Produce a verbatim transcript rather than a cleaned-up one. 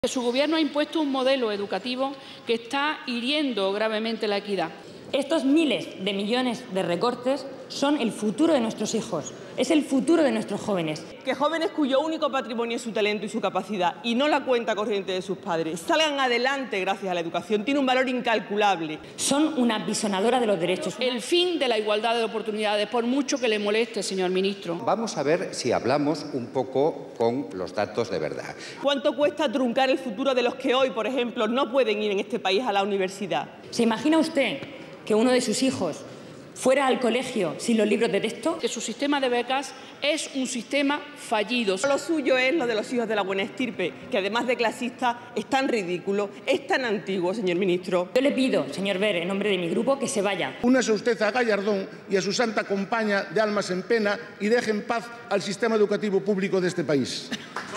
Su Gobierno ha impuesto un modelo educativo que está hiriendo gravemente la equidad. Estos miles de millones de recortes son el futuro de nuestros hijos, es el futuro de nuestros jóvenes. Que jóvenes cuyo único patrimonio es su talento y su capacidad y no la cuenta corriente de sus padres salgan adelante gracias a la educación tiene un valor incalculable. Son una apisonadora de los derechos. El fin de la igualdad de oportunidades, por mucho que le moleste, señor ministro. Vamos a ver si hablamos un poco con los datos de verdad. ¿Cuánto cuesta truncar el futuro de los que hoy, por ejemplo, no pueden ir en este país a la universidad? ¿Se imagina usted que uno de sus hijos fuera al colegio sin los libros de texto? Que su sistema de becas es un sistema fallido. Lo suyo es lo de los hijos de la buena estirpe, que además de clasista es tan ridículo, es tan antiguo, señor ministro. Yo le pido, señor Ver, en nombre de mi grupo, que se vaya. Únase usted a Gallardón y a su santa compañía de almas en pena y deje en paz al sistema educativo público de este país.